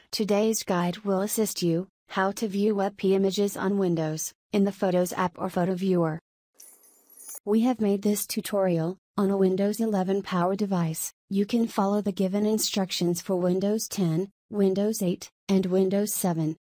Today's guide will assist you how to view WebP images on Windows in the Photos app or Photo Viewer. We have made this tutorial on a Windows 11 power device. You can follow the given instructions for Windows 10, Windows 8, and Windows 7.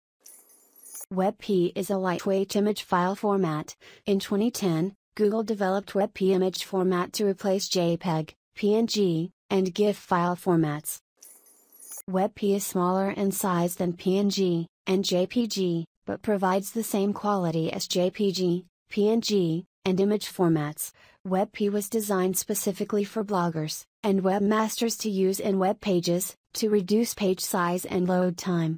WebP is a lightweight image file format. In 2010, Google developed WebP image format to replace JPEG, PNG, and GIF file formats. WebP is smaller in size than PNG and JPG, but provides the same quality as JPG, PNG, and image formats. WebP was designed specifically for bloggers and webmasters to use in web pages, to reduce page size and load time.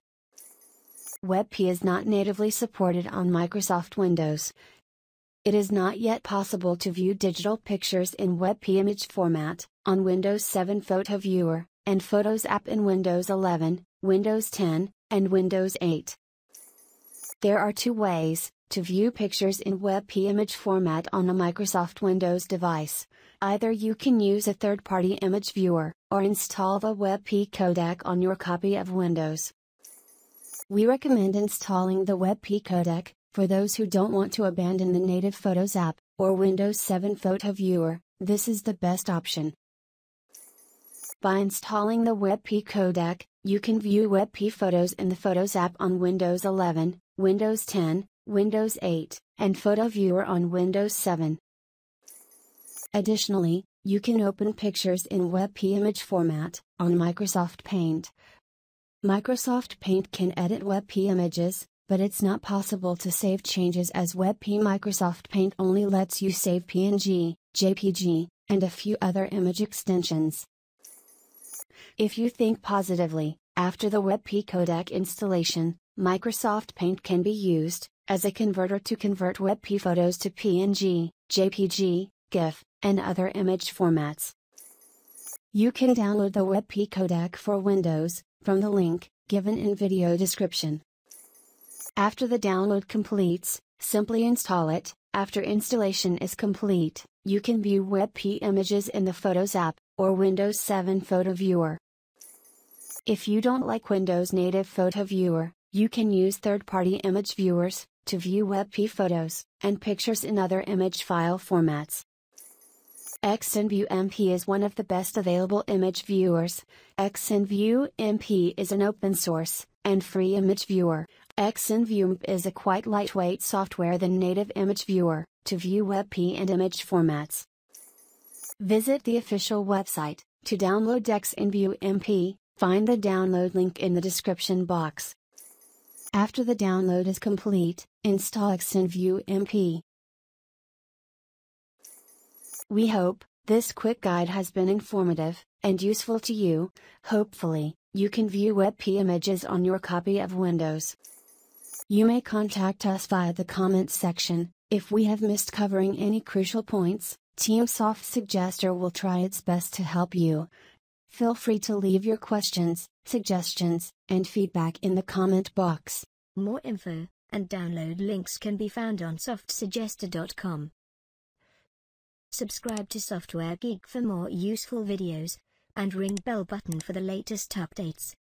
WebP is not natively supported on Microsoft Windows. It is not yet possible to view digital pictures in WebP image format on Windows 7 Photo Viewer and Photos app in Windows 11, Windows 10, and Windows 8. There are two ways to view pictures in WebP image format on a Microsoft Windows device. Either you can use a third-party image viewer, or install the WebP codec on your copy of Windows. We recommend installing the WebP codec for those who don't want to abandon the native Photos app or Windows 7 Photo Viewer. This is the best option. By installing the WebP codec, you can view WebP photos in the Photos app on Windows 11, Windows 10, Windows 8, and Photo Viewer on Windows 7. Additionally, you can open pictures in WebP image format on Microsoft Paint. Microsoft Paint can edit WebP images, but it's not possible to save changes as WebP. Microsoft Paint only lets you save PNG, JPG, and a few other image extensions. If you think positively, after the WebP codec installation, Microsoft Paint can be used as a converter to convert WebP photos to PNG, JPG, GIF, and other image formats. You can download the WebP codec for Windows from the link given in video description. After the download completes, simply install it. After installation is complete, you can view WebP images in the Photos app or Windows 7 Photo Viewer. If you don't like Windows native Photo Viewer, you can use third-party image viewers to view WebP photos and pictures in other image file formats. XNView MP is one of the best available image viewers. XNView MP is an open source and free image viewer. XNView MP is a quite lightweight software than native image viewer to view WebP and image formats. Visit the official website to download XNView MP. Find the download link in the description box. After the download is complete, install XNView MP. We hope this quick guide has been informative and useful to you. Hopefully, you can view WebP images on your copy of Windows. You may contact us via the comments section. If we have missed covering any crucial points, Team Soft Suggester will try its best to help you. Feel free to leave your questions, suggestions, and feedback in the comment box. More info and download links can be found on softsuggester.com. Subscribe to Software Geek for more useful videos, and ring bell button for the latest updates.